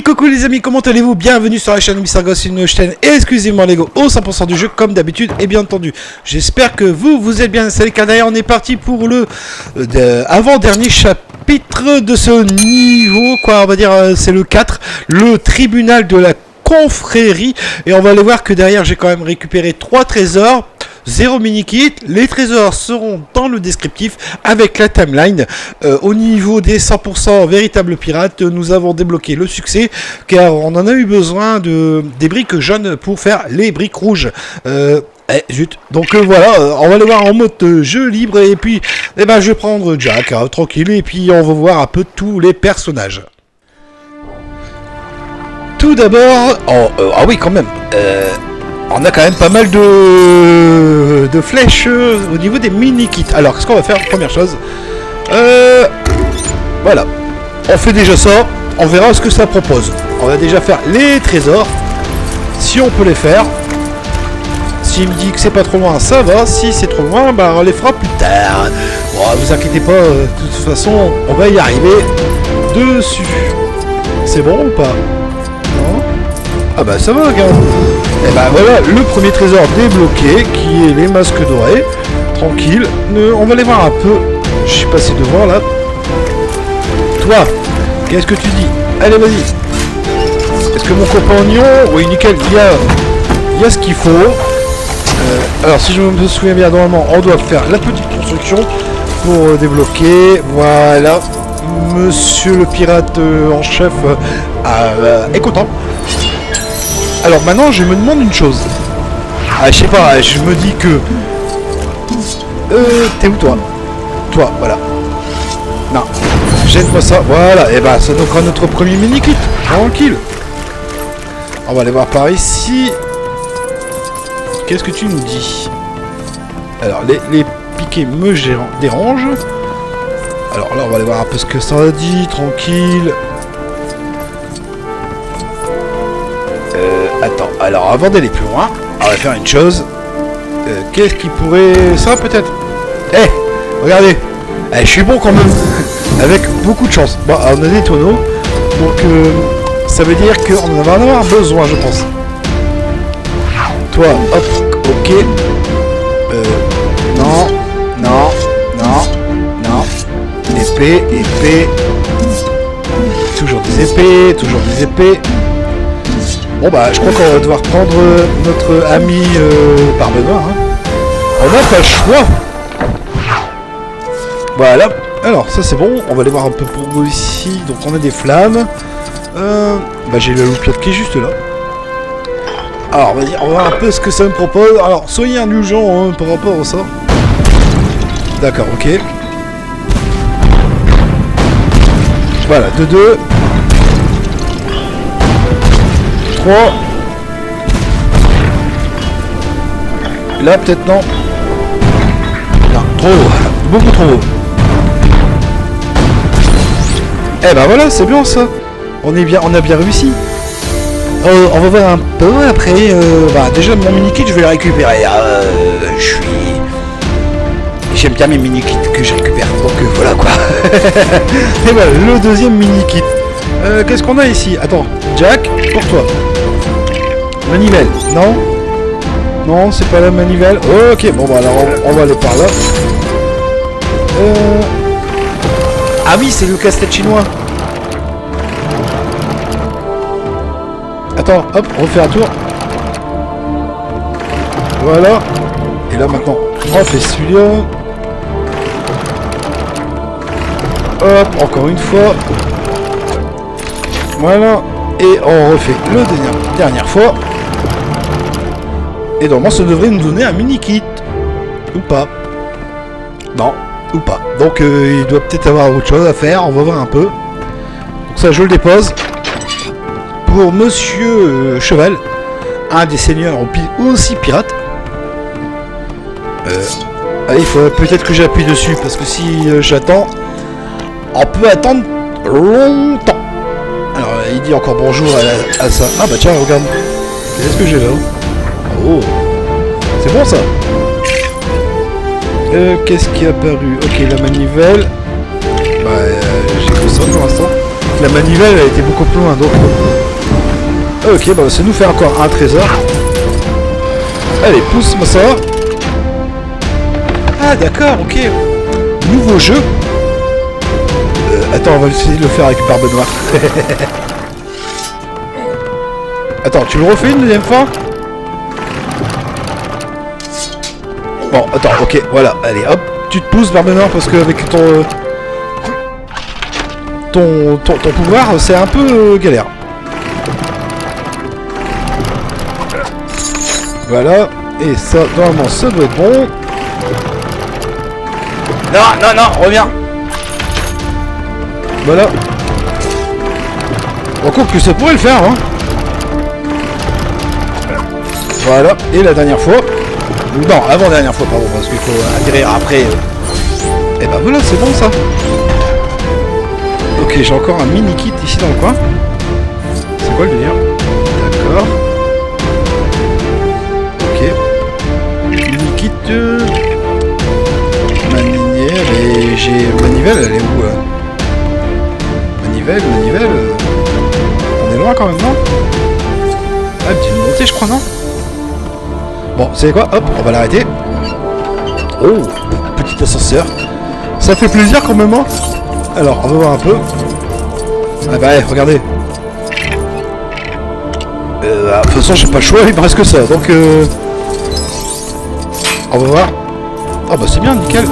Coucou les amis, comment allez-vous? Bienvenue sur la chaîne Mister Ghost, une chaîne exclusivement Lego au 100% du jeu comme d'habitude et bien entendu. J'espère que vous êtes bien installés car d'ailleurs on est parti pour le avant-dernier chapitre de ce niveau, quoi on va dire c'est le 4, le tribunal de la confrérie. Et on va aller voir que derrière j'ai quand même récupéré 3 trésors. 0 mini-kit, les trésors seront dans le descriptif avec la timeline. Au niveau des 100% véritables pirates, nous avons débloqué le succès car on en a eu besoin des briques jaunes pour faire les briques rouges. Zut. Donc voilà, on va aller voir en mode jeu libre et puis je vais prendre Jack, tranquille, et puis on va voir un peu tous les personnages. Tout d'abord, ah oui quand même, on a quand même pas mal de flèches au niveau des mini-kits. Alors, qu'est-ce qu'on va faire? Première chose, voilà, on fait déjà ça, on verra ce que ça propose. On va déjà faire les trésors, si on peut les faire. S'il me dit que c'est pas trop loin, ça va. Si c'est trop loin, bah on les fera plus tard. Bon, vous inquiétez pas, de toute façon, on va y arriver dessus. C'est bon ou pas? Non? Ah bah ça va, regarde. Et bah voilà, le premier trésor débloqué, qui est les masques dorés. Tranquille, on va les voir un peu. Je suis passé devant là. Toi, qu'est-ce que tu dis? Allez, vas-y. Est-ce que mon compagnon... Oui, nickel, il y a ce qu'il faut. Alors, si je me souviens bien, normalement, on doit faire la petite construction pour débloquer. Voilà. Monsieur le pirate en chef est content. Alors maintenant, je me demande une chose. Ah, je sais pas, je me dis que... t'es où toi? Toi, voilà. Non, jette-moi ça, voilà. Et bah, ça nous fera notre premier mini-kit. Tranquille. On va aller voir par ici. Qu'est-ce que tu nous dis? Alors, les piquets me dérangent. Alors là, on va aller voir un peu ce que ça dit. Tranquille. Attends, alors avant d'aller plus loin, on va faire une chose. Qu'est-ce qui pourrait... Ça peut-être... regardez. Je suis bon quand même. Avec beaucoup de chance. Bon, on a des tonneaux. Donc, ça veut dire qu'on va en avoir besoin, je pense. Toi, hop, ok. Non, non, non, non. Épée, épée. Toujours des épées, toujours des épées. Bon bah je crois qu'on va devoir prendre notre ami Barbenoir. On n'a pas le choix. Voilà. Alors ça c'est bon. On va aller voir un peu pour nous ici. Donc on a des flammes. J'ai la loupiote qui est juste là. Alors vas-y, on va voir un peu ce que ça me propose. Alors soyez indulgents par rapport à ça. D'accord, ok. Voilà, 2-2. 3. Là peut-être non. Non, trop haut. Beaucoup trop haut. Eh ben voilà, c'est bien ça. On a bien réussi. On va voir un peu après. Déjà mon mini-kit je vais le récupérer. J'aime bien mes mini-kits que je récupère. Donc voilà quoi. Et voilà, le deuxième mini-kit. Qu'est-ce qu'on a ici? Attends, Jack, pour toi. Manivelle, non? Non, c'est pas la manivelle. Ok, bon bah alors on va aller par là. Ah oui, c'est le casse-tête chinois. Attends, hop, on refait un tour. Voilà. Et là maintenant, on fait celui-là. Hop, encore une fois. Voilà. Et on refait le dernière fois. Et normalement ça devrait nous donner un mini-kit. Ou pas. Non, ou pas. Donc il doit peut-être avoir autre chose à faire. On va voir un peu. Donc ça je le dépose. Pour Monsieur Cheval. Un des seigneurs aussi pirates. Il faut peut-être que j'appuie dessus. Parce que si j'attends, on peut attendre longtemps. Alors il dit encore bonjour à ça. Ah bah tiens regarde. Qu'est-ce que j'ai là? Oh, c'est bon ça. Qu'est-ce qui est apparu? Ok, la manivelle. J'ai que ça pour l'instant. La manivelle a été beaucoup plus loin donc. Ok, bah ça nous fait encore un trésor. Allez, pousse-moi ça. Ah d'accord, ok. Nouveau jeu. Attends, on va essayer de le faire avec Barbe Noire. Attends, tu le refais une deuxième fois? Bon, attends, ok, voilà, allez, hop, tu te pousses, Barbe Noire, parce qu'avec ton pouvoir, c'est un peu galère. Voilà, et ça, normalement, ça doit être bon. Non, non, non, reviens. Voilà. Encore que ça pourrait le faire, hein. Voilà, et la dernière fois. Non, avant-dernière fois, pardon, parce qu'il faut atterrir après. Et ben voilà, c'est bon ça. Ok, j'ai encore un mini kit ici dans le coin. C'est quoi le délire? D'accord. Ok. Mini kit. Manivelle, et j'ai. Manivelle, elle est où Manivelle. On est loin quand même, non? Ah, petite montée, je crois, non? Bon, vous savez quoi? Hop, on va l'arrêter. Oh, petit ascenseur. Ça fait plaisir quand même, hein? Alors, on va voir un peu. Ah bah, regardez. De toute façon, j'ai pas le choix, il me reste que ça. Donc, on va voir. Ah bah, c'est bien, nickel.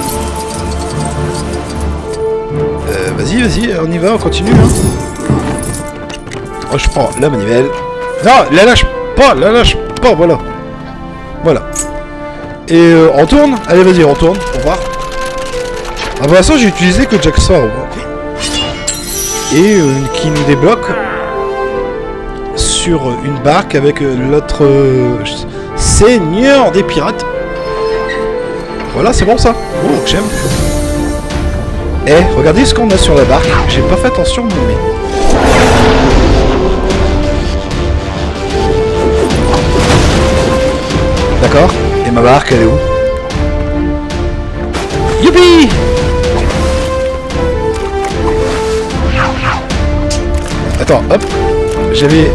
Vas-y, on y va, on continue. Hein. Oh, je prends la manivelle. Non, la lâche pas, voilà. Voilà. Et on tourne. Allez, vas-y, on tourne, pour voir. Ah, pour l'instant, j'ai utilisé que Jack Sparrow. Et qui nous débloque sur une barque avec l'autre seigneur des pirates. Voilà, c'est bon ça. Oh, j'aime. Eh, regardez ce qu'on a sur la barque. J'ai pas fait attention, mais... D'accord. Et ma barque, elle est où? Youpi! Attends, hop. J'avais...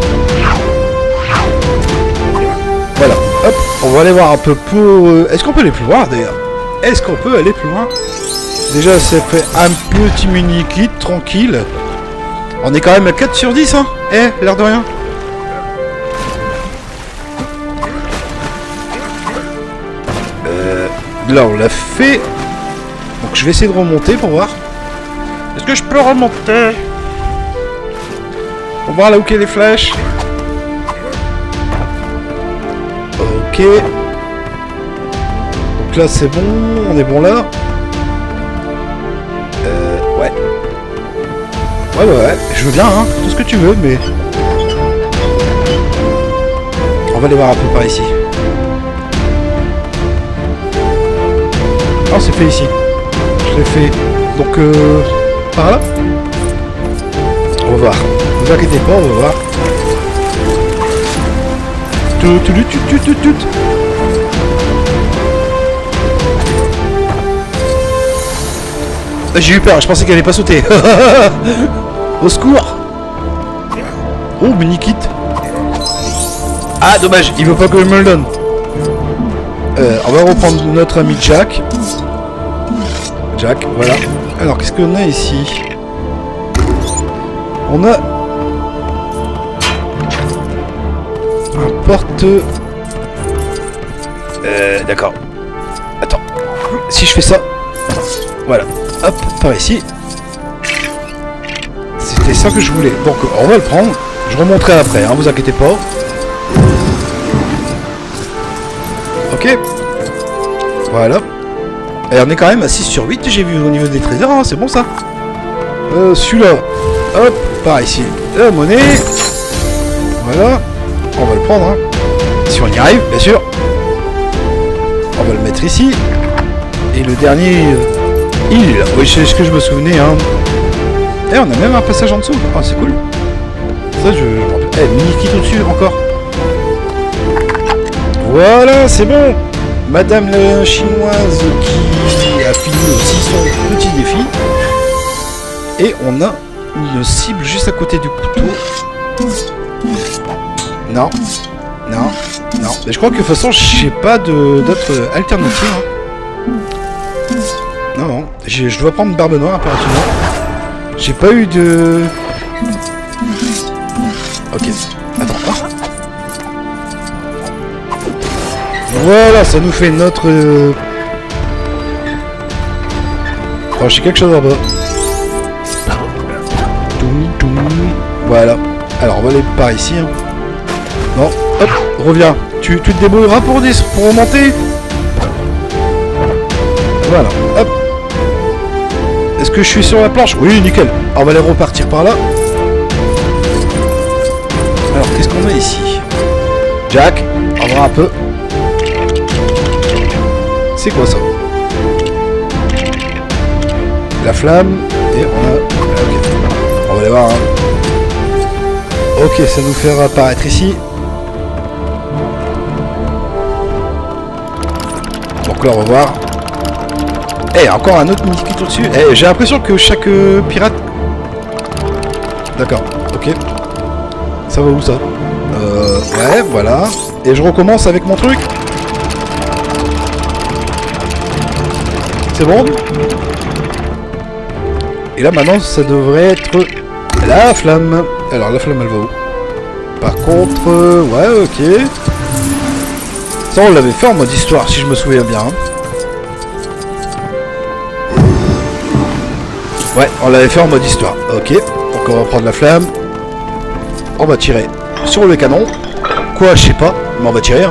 Voilà, hop. On va aller voir un peu pour... Est-ce qu'on peut aller plus loin, d'ailleurs? Est-ce qu'on peut aller plus loin? Déjà, ça fait un petit mini-kit, tranquille. On est quand même à 4 sur 10, hein? Eh, l'air de rien. Là, on l'a fait. Donc, je vais essayer de remonter pour voir. Est-ce que je peux remonter? Pour voir là où il y a les flèches. Ok. Donc là, c'est bon. On est bon là. Ouais. Ouais. Je veux bien, hein. Tout ce que tu veux, mais... On va aller voir un peu par ici. Ah, c'est fait ici. Je l'ai fait. Donc, par là. On va voir. Ne vous inquiétez pas, on va voir. J'ai eu peur, je pensais qu'elle allait pas sauter. Au secours. Oh, mini kit. Ah, dommage, il veut pas que je me le donne. On va reprendre notre ami Jack. Jack, voilà. Alors, qu'est-ce qu'on a ici? On a... un porte... d'accord. Attends. Si je fais ça... Voilà. Hop, par ici. C'était ça que je voulais. Donc, on va le prendre. Je remonterai après, hein, vous inquiétez pas. Ok. Voilà. Et on est quand même à 6 sur 8, j'ai vu au niveau des trésors, hein, c'est bon ça. Celui-là. Hop, par ici. La monnaie. Voilà. On va le prendre, hein. Si on y arrive, bien sûr. On va le mettre ici. Et le dernier... il est là. Oui, c'est ce que je me souvenais, hein. Et on a même un passage en dessous. Ah, c'est cool. Ça, je me rappelle. Eh, mini-kit au-dessus, encore. Voilà, c'est bon. Madame la chinoise qui a fini aussi son petit défi. Et on a une cible juste à côté du couteau. Non. Non. Non. Mais je crois que de toute façon, j'ai pas d'autres alternatives. Hein. Non, non. Je dois prendre Barbe Noire impérativement. J'ai pas eu de... Ok. Attends. Oh. Voilà, ça nous fait notre... Oh, j'ai quelque chose en bas. Voilà. Alors, on va aller par ici. Hein. Non. Hop, reviens. Tu te débrouilleras pour remonter. Voilà. Hop. Est-ce que je suis sur la planche? Oui, nickel. Alors, on va aller repartir par là. Alors, qu'est-ce qu'on a ici? Jack, on va voir un peu. C'est quoi ça? La flamme. Et on a... Ok. On va aller voir. Hein. Ok, ça nous fait apparaître ici. Donc là, on va voir. Eh, encore un autre mini-kit au-dessus. Eh, j'ai l'impression que chaque pirate... D'accord, ok. Ça va où, ça? Ouais, voilà. Et je recommence avec mon truc. C'est bon? Et là, maintenant, ça devrait être la flamme. Alors, la flamme, elle va où? Par contre... ouais, ok. Ça, on l'avait fait en mode histoire, si je me souviens bien. Ouais, on l'avait fait en mode histoire. Ok, donc on va prendre la flamme. On va tirer sur le canon. Quoi, je sais pas, mais on va tirer. Hein.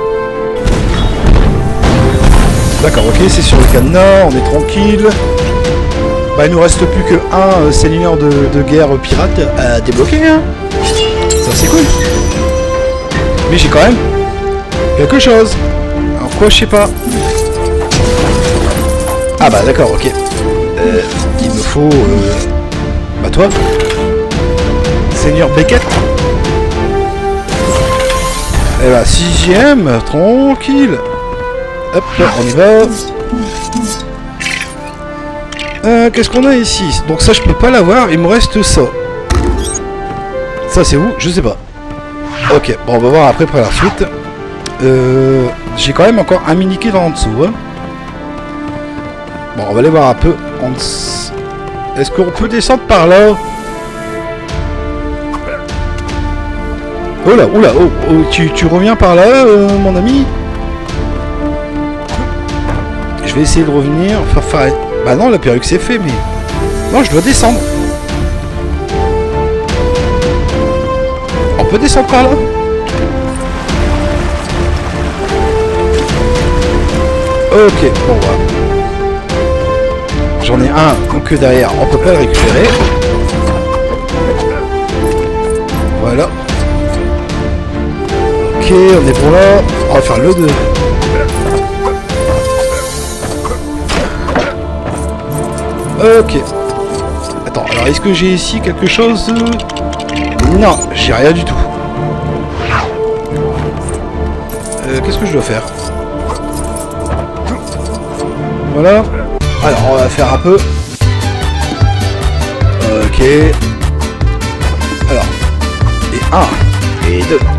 D'accord, ok, c'est sur le cadenas, on est tranquille. Bah, il nous reste plus que un seigneur de guerre pirate à débloquer. Hein. Ça, c'est cool. Mais j'ai quand même quelque chose. Alors quoi, je sais pas. Ah bah d'accord, ok. Il me faut... Bah toi. Seigneur Beckett. Et bah 6ème, tranquille. Hop, on y va. Qu'est-ce qu'on a ici? Donc ça je peux pas l'avoir, il me reste ça. Ça c'est où? Je sais pas. Ok, bon on va voir après pour la suite. J'ai quand même encore un mini-kit en dessous. Hein. Bon, on va aller voir un peu en dessous. Est-ce qu'on peut descendre par là? Oh là, oula, oh, oh, tu reviens par là, mon ami? Je vais essayer de revenir. Enfin, bah non, la perruque c'est fait, mais... Non, je dois descendre. On peut descendre par là? Ok, bon, voilà. J'en ai un, donc derrière, on peut pas le récupérer. Voilà. Ok, on est bon là. On va faire le 2. Ok. Attends, alors est-ce que j'ai ici quelque chose? Non, j'ai rien du tout. Qu'est-ce que je dois faire? Voilà. Alors, on va faire un peu. Ok. Alors. Et 1. Et 2.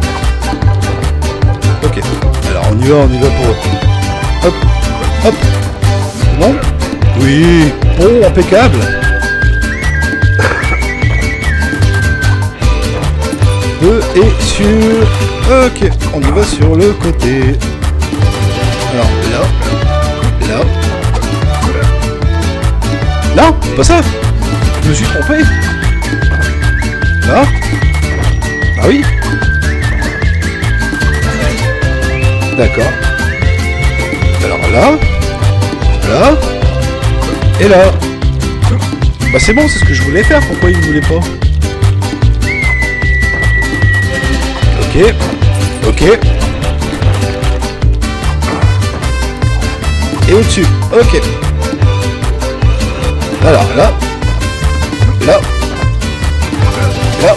Ok. Alors, on y va pour... Hop. Hop. Bon. Oui. Bon, impeccable. 2 et sur... Ok. On y va sur le côté. Alors, là. Là. Non, pas ça. Je me suis trompé. Là. Ah oui. D'accord. Alors là. Là. Et là. Bah c'est bon, c'est ce que je voulais faire. Pourquoi il ne voulait pas? Ok. Ok. Et au-dessus. Ok. Alors là, là, là,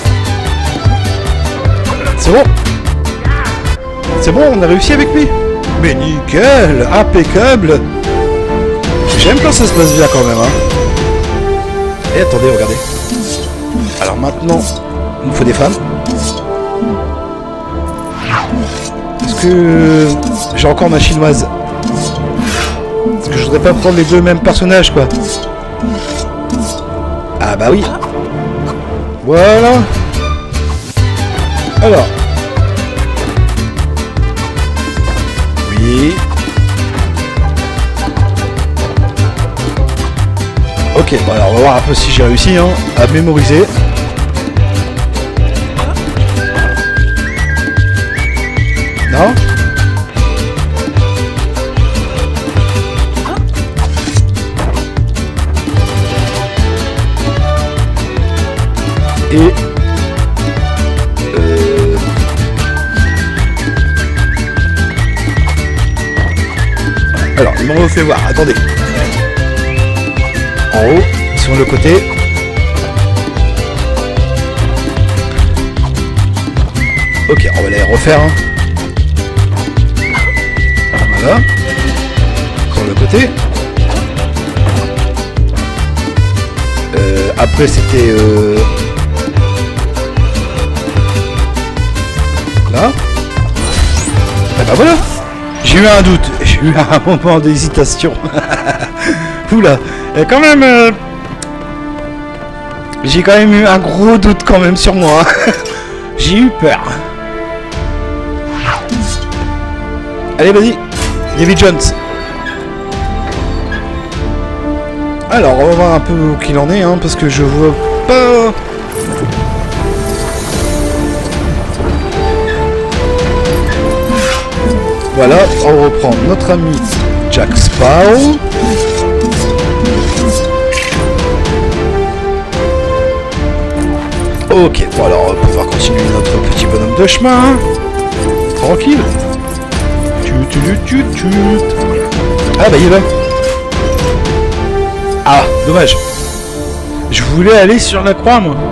c'est bon, c'est bon, on a réussi avec lui. Mais nickel, impeccable. J'aime quand ça se passe bien quand même. Hein. Et attendez, regardez. Alors maintenant, il nous faut des femmes. Est-ce que j'ai encore ma chinoise? Parce que je voudrais pas prendre les deux mêmes personnages, quoi. Ah bah oui. Voilà. Alors. Oui. Ok, bon alors on va voir un peu si j'ai réussi hein, à mémoriser. Non? Et... Alors, il m'en refait voir, attendez. En haut, sur le côté. Ok, on va les refaire. Hein. Voilà. Sur le côté. Après, c'était... Là. Ah bah voilà. J'ai eu un doute. J'ai eu un moment d'hésitation. Oula. Quand même... J'ai quand même eu un gros doute quand même sur moi. J'ai eu peur. Allez, vas-y. David Jones. Alors, on va voir un peu où qu'il en est, hein, parce que je vois pas... Voilà, on reprend notre ami Jack Sparrow. Ok, bon alors on va pouvoir continuer notre petit bonhomme de chemin. Tranquille. Ah bah il est là. Ah, dommage. Je voulais aller sur la croix, moi.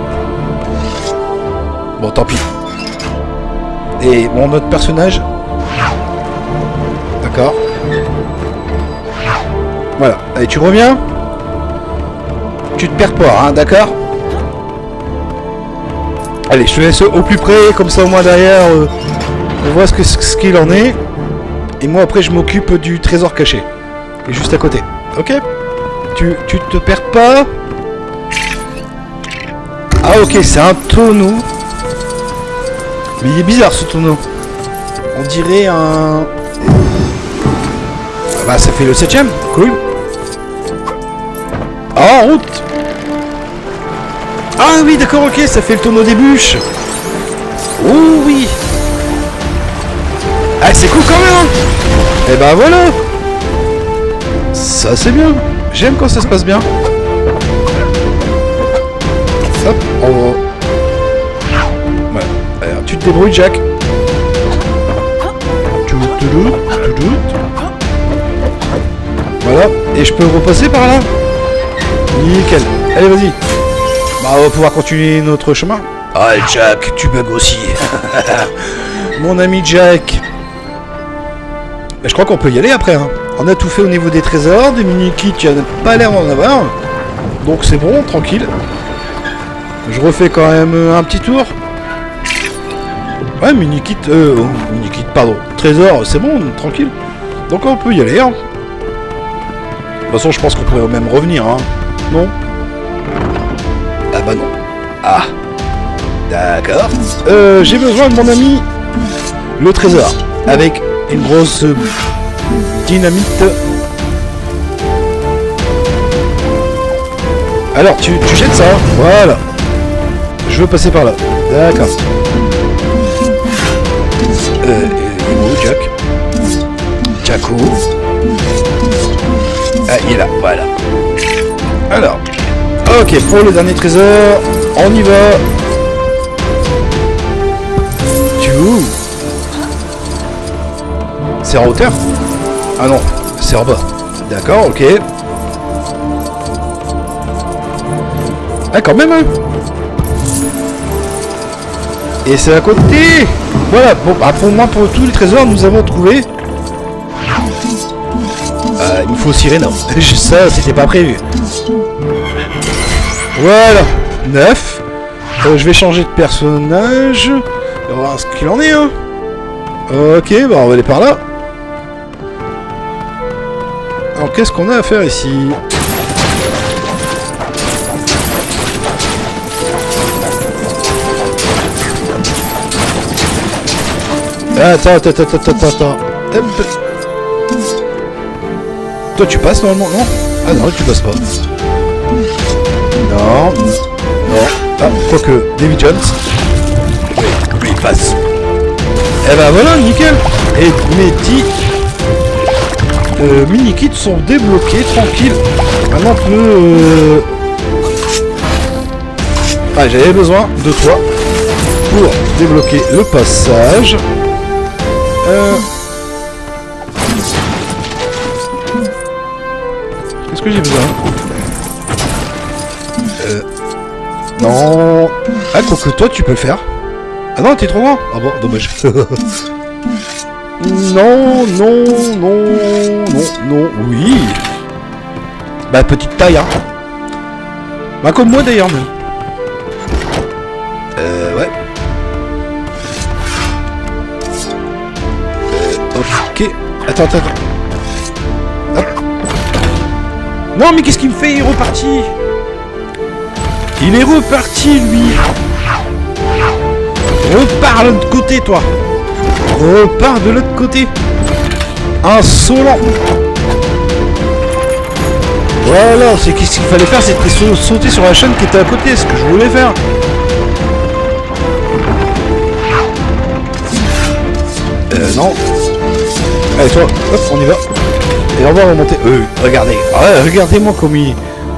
Bon, tant pis. Et bon, notre personnage... D'accord. Voilà. Allez, tu reviens. Tu te perds pas, hein, d'accord. Allez, je te laisse au plus près, comme ça au moins derrière, on voit ce qu'il en est. Et moi après, je m'occupe du trésor caché. Et juste à côté. Ok. Tu te perds pas. Ah ok, c'est un tonneau. Mais il est bizarre ce tonneau. On dirait un... Ah bah ça fait le 7ème, cool. Ah, en route. Ah oui d'accord, ok, ça fait le tonneau des bûches. Oh oui. Ah c'est cool quand même hein. Et bah voilà. Ça c'est bien. J'aime quand ça se passe bien. Hop, on va... Voilà. Alors, tu te débrouilles Jack. Voilà, et je peux repasser par là. Nickel. Allez, vas-y. Bah, on va pouvoir continuer notre chemin. Ah, Jack, tu bugs aussi. Mon ami Jack. Mais je crois qu'on peut y aller après. Hein. On a tout fait au niveau des trésors, des mini-kits, il n'y a pas l'air d'en avoir. Donc c'est bon, tranquille. Je refais quand même un petit tour. Ouais, mini-kit, mini-kit, pardon. Trésor, c'est bon, tranquille. Donc on peut y aller. Hein. De toute façon, je pense qu'on pourrait même revenir. Hein. Non? Ah bah non. Ah. D'accord. J'ai besoin de mon ami, le trésor. Avec une grosse dynamite. Alors, tu jettes ça. Voilà. Je veux passer par là. D'accord. Il est où, Jack? Jacko. Ah, il est là. Voilà. Alors. Ok, pour le dernier trésor, on y va. Tu où? C'est en hauteur? Ah non, c'est en bas. D'accord, ok. Ah, quand même, hein. Et c'est à côté. Voilà, bon, bah, pour moi, pour tous les trésors, nous avons trouvé. Il me faut Sirena. Ça, c'était pas prévu. Voilà, 9. Je vais changer de personnage. On va voir ce qu'il en est, hein. Ok, bah on va aller par là. Alors qu'est-ce qu'on a à faire ici? Attends. Toi tu passes normalement, non? Ah non, tu passes pas. Non. Ah, quoique, Davy Jones. Oui, il passe. Eh ben voilà, nickel. Et mes 10 mini-kits sont débloqués, tranquille. Maintenant on peut... Ah, j'avais besoin de toi pour débloquer le passage. Qu'est-ce que j'ai besoin? Non. Ah, quoique toi tu peux le faire. Ah non, t'es trop loin. Ah bon, dommage. Non. Oui. Bah, petite taille, hein. Bah, comme moi d'ailleurs, même. Ouais. Ok. Attends. Hop. Non, mais qu'est-ce qu'il me fait? Il est reparti. Il est reparti, lui. Repars de l'autre côté, toi. Repars de l'autre côté. Insolent. Voilà, c'est qu'est-ce qu'il fallait faire, c'était sauter sur la chaîne qui était à côté, ce que je voulais faire. Non. Allez, toi, hop, on y va. Et on va remonter. Regardez. Ouais, regardez-moi comme il...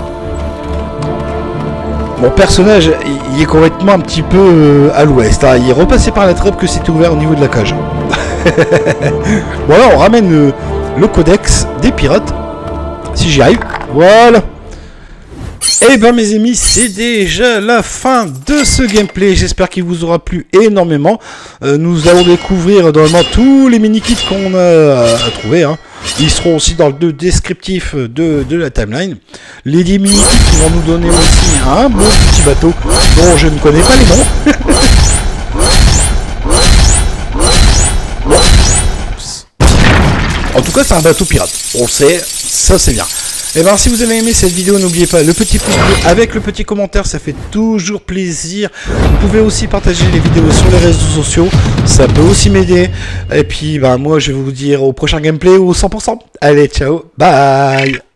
Mon personnage, il est complètement un petit peu à l'ouest. Hein. Il est repassé par la trappe que c'était ouvert au niveau de la cage. Bon, là, on ramène le codex des pirates. Si j'y arrive. Voilà. Et ben mes amis, c'est déjà la fin de ce gameplay. J'espère qu'il vous aura plu énormément. Nous allons découvrir normalement tous les mini-kits qu'on a trouvé. Hein. Ils seront aussi dans le descriptif de la timeline. Les 10 mini-kits qui vont nous donner aussi un beau petit bateau dont je ne connais pas les noms. En tout cas, c'est un bateau pirate. On sait, ça c'est bien. Et bien, si vous avez aimé cette vidéo, n'oubliez pas le petit pouce bleu avec le petit commentaire, ça fait toujours plaisir. Vous pouvez aussi partager les vidéos sur les réseaux sociaux, ça peut aussi m'aider. Et puis, ben, moi, je vais vous dire au prochain gameplay ou 100%. Allez, ciao, bye.